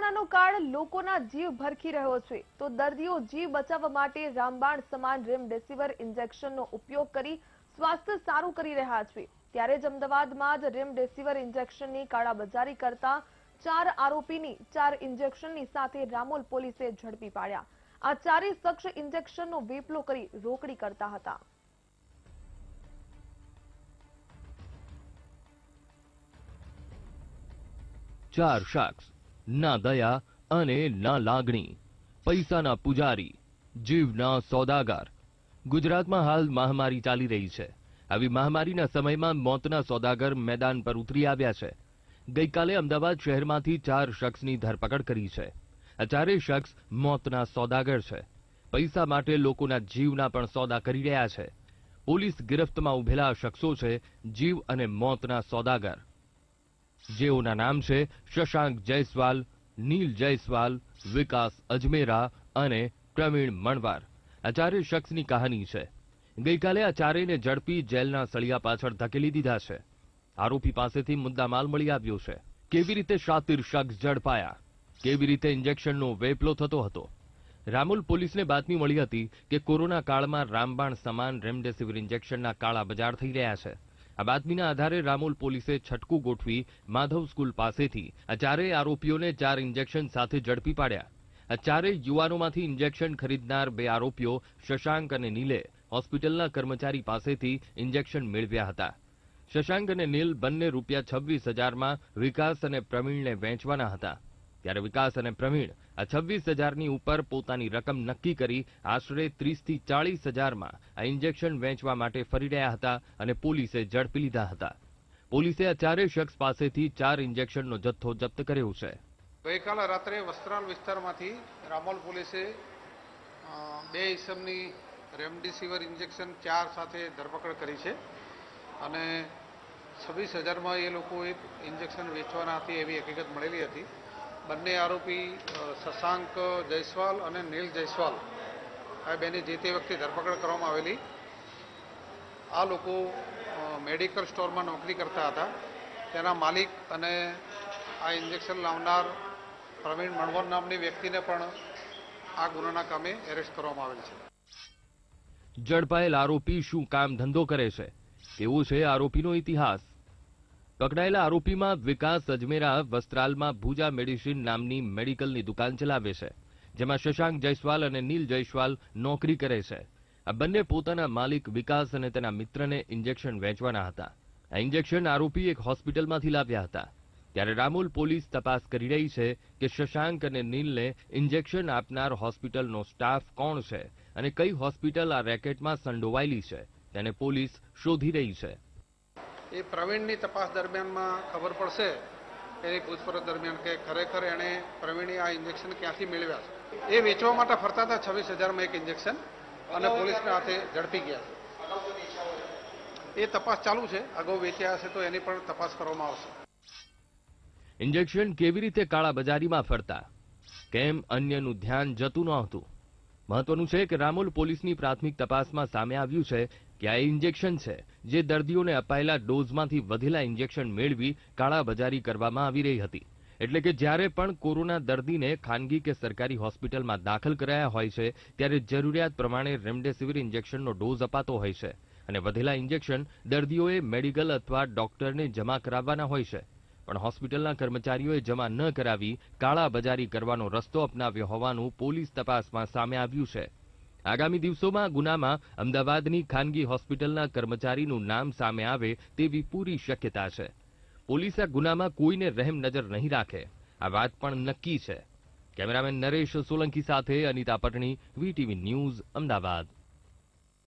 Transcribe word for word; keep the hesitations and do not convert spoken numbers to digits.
કોરોનાનો કાળ લોકોના જીવ ભરખી રહ્યો છે તો દર્દીઓ જીવ બચાવવા માટે રામબાણ સમાન રેમડેસિવિર ઇન્જેક્શનનો ઉપયોગ કરી સ્વાસ્થ્ય સારું કરી રહ્યા છે। ત્યારે જ અમદાવાદમાં જ રેમડેસિવિર ઇન્જેક્શનની કાળાબજારી કરતા ચાર આરોપીની ચાર ઇન્જેક્શનની સાથે રામોલ પોલીસે ઝડપી પાડ્યા। આ ચારેય શખ્સ ઇન્જેક્શનનો વેપલો કરી રોકડી કરતા હતા। ચાર શખ્સ ના દયા અને ના લાગણી, પૈસાના પૂજારી, જીવના સોદાગર। ગુજરાતમાં હાલ મહામારી ચાલી રહી છે। આવી મહામારીના સમયમાં મોતના સોદાગર મેદાન પર ઉતરી આવ્યા છે। ગઈકાલે અમદાવાદ શહેરમાંથી ચાર શખ્સની ધરપકડ કરી છે। આ ચારેય શખ્સ મોતના સોદાગર છે। પૈસા માટે લોકોના જીવના પણ સોદા કરી રહ્યા છે। પોલીસ ગિરફ્તમાં ઉભેલા શખ્સો છે જીવ અને મોતના સોદાગર, જેઓના નામ છે શશાંક જયસ્વાલ, નીલ જયસ્વાલ, વિકાસ અજમેરા અને પ્રવીણ મણવાર। આ ચારેય શખ્સની કહાની છે। ગઈકાલે આ ચારેયને ઝડપી જેલના સળિયા પાછળ ધકેલી દીધા છે। આરોપી પાસેથી મુદ્દામાલ મળી આવ્યો છે। કેવી રીતે શાતિર શખ્સ ઝડપાયા, કેવી રીતે ઇન્જેક્શનનો વેપલો થતો હતો। રામોલ પોલીસને બાતમી મળી હતી કે કોરોના કાળમાં રામબાણ સમાન રેમડેસિવિર ઇન્જેક્શનના કાળા બજાર થઈ રહ્યા છે। આ બાતમીના આધારે રામોલ પોલીસે છટકું ગોઠવી માધવ સ્કૂલ પાસેથી આ ચારેય આરોપીઓને ચાર ઇન્જેક્શન સાથે ઝડપી પાડ્યા। આ ચારેય યુવાનોમાંથી ઇન્જેક્શન ખરીદનાર બે આરોપીઓ શશાંક અને નીલે હોસ્પિટલના કર્મચારી પાસેથી ઇન્જેક્શન મેળવ્યા હતા। શશાંક અને નીલ બંને રૂપિયા છવ્વીસ હજારમાં વિકાસ અને પ્રવીણને વેચવાના હતા। ત્યારે વિકાસ અને પ્રવીણ આ છવ્વીસ હજારની ઉપર પોતાની રકમ નક્કી કરી આશરે ત્રીસ થી ચાલીસ હજારમાં આ ઇન્જેક્શન વેચવા માટે ફરી રહ્યા હતા અને પોલીસે ઝડપી લીધા હતા। પોલીસે આ ચારેય શખ્સ પાસેથી ચાર ઇન્જેક્શનનો જથ્થો જપ્ત કર્યો છે। ગઈકાલે રાત્રે વસ્ત્રાલ વિસ્તારમાંથી રામોલ પોલીસે બે ઇસમની રેમડેસિવિર ઇન્જેક્શન ચાર સાથે ધરપકડ કરી છે અને છવ્વીસ હજારમાં એ લોકોએ ઇન્જેક્શન વેચવાના હતી એવી હકીકત મળેલી હતી। બંને આરોપી શશાંક જયસ્વાલ અને નીલ જયસ્વાલ આ બેની જે તે વખતે ધરપકડ કરવામાં આવેલી। આ લોકો મેડિકલ સ્ટોરમાં નોકરી કરતા હતા। તેના માલિક અને આ ઇન્જેક્શન લાવનાર પ્રવીણ મણવર નામની વ્યક્તિને પણ આ ગુનાના કામે એરેસ્ટ કરવામાં આવેલ છે। ઝડપાયેલ આરોપી શું કામ ધંધો કરે છે તેવો છે આરોપીનો ઇતિહાસ। પકડાયેલા આરોપીમાં વિકાસ અજમેરા વસ્ત્રાલમાં ભુજા મેડિસિન નામની મેડિકલની દુકાન ચલાવે છે, જેમાં શશાંક જયસ્વાલ અને નીલ જયસ્વાલ નોકરી કરે છે। આ બંને પોતાના માલિક વિકાસ અને તેના મિત્રને ઇન્જેક્શન વેચવાના હતા। આ ઇન્જેક્શન આરોપી એક હોસ્પિટલમાંથી લાવ્યા હતા। ત્યારે રામોલ પોલીસ તપાસ કરી રહી છે કે શશાંક અને નીલને ઇન્જેક્શન આપનાર હોસ્પિટલનો સ્ટાફ કોણ છે અને કઈ હોસ્પિટલ આ રેકેટમાં સંડોવાયેલી છે તેને પોલીસ શોધી રહી છે। એ પ્રવીણની તપાસ દરમિયાનમાં ખબર પડશે એની પૂછપરછ દરમિયાન કે ખરેખર એણે પ્રવીણે આ ઇન્જેક્શન ક્યાંથી મેળવ્યા છે। એ વેચવા માટે ફરતા હતા છવ્વીસ હજારમાં એક ઇન્જેક્શન અને પોલીસના હાથે ઝડપી ગયા છે। એ તપાસ ચાલુ છે। અગાઉ વેચ્યા હશે તો એની પણ તપાસ કરવામાં આવશે। ઇન્જેક્શન કેવી રીતે કાળાબજારીમાં ફરતા, કેમ અન્યનું ધ્યાન જતું નહોતું। મહત્વનું છે કે રામોલ પોલીસની પ્રાથમિક તપાસમાં સામે આવ્યું છે કે આ ઇન્જેક્શન છે જે દર્દીઓને અપાયેલા ડોઝમાંથી વધેલા ઇન્જેક્શન મેળવી કાળાબજારી કરવામાં આવી રહી હતી। એટલે કે જ્યારે પણ કોરોના દર્દીને ખાનગી કે સરકારી હોસ્પિટલમાં દાખલ કરાયા હોય છે ત્યારે જરૂરિયાત પ્રમાણે રેમડેસિવિર ઇન્જેક્શનનો ડોઝ અપાતો હોય છે અને વધેલા ઇન્જેક્શન દર્દીઓએ મેડિકલ અથવા ડોક્ટરને જમા કરાવવાના હોય છે, પણ હોસ્પિટલના કર્મચારીઓએ જમા ન કરાવી કાળાબજારી કરવાનો રસ્તો અપનાવ્યો હોવાનું પોલીસ તપાસમાં સામે આવ્યું છે। આગામી દિવસોમાં ગુનામાં અમદાવાદની ખાનગી હોસ્પિટલના કર્મચારીનું નામ સામે આવે તેવી પૂરી શક્યતા છે। પોલીસ આ ગુનામાં કોઈને રહેમ નજર નહીં રાખે, આ વાત પણ નક્કી છે। કેમેરામેન નરેશ સોલંકી સાથે અનિતા પટણી, વીટીવી ન્યૂઝ, અમદાવાદ।